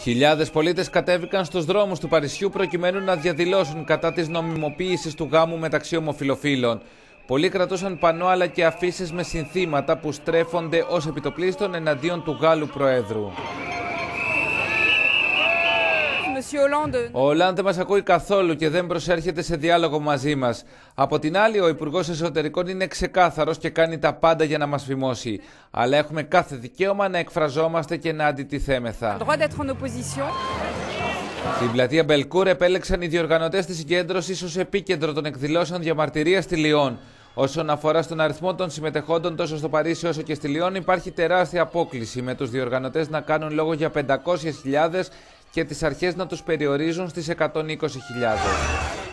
Χιλιάδες πολίτες κατέβηκαν στους δρόμους του Παρισιού προκειμένου να διαδηλώσουν κατά της νομιμοποίησης του γάμου μεταξύ ομοφυλοφίλων. Πολλοί κρατούσαν πανό αλλά και αφίσες με συνθήματα που στρέφονται ως επιτοπλίστων εναντίον του Γάλλου Προέδρου. Ο Ολάντ δεν μας ακούει καθόλου και δεν προσέρχεται σε διάλογο μαζί μας. Από την άλλη, ο Υπουργός Εσωτερικών είναι ξεκάθαρος και κάνει τα πάντα για να μας φημώσει. Αλλά έχουμε κάθε δικαίωμα να εκφραζόμαστε και να αντιτιθέμεθα. Στην πλατεία Μπελκούρ επέλεξαν οι διοργανωτές της συγκέντρωσης ως επίκεντρο των εκδηλώσεων διαμαρτυρίας στη Λιόν. Όσον αφορά στον αριθμό των συμμετεχόντων τόσο στο Παρίσι όσο και στη Λιόν, υπάρχει τεράστια απόκλιση, με τους διοργανωτές να κάνουν λόγο για 500.000 και τις αρχές να τους περιορίζουν στις 120.000.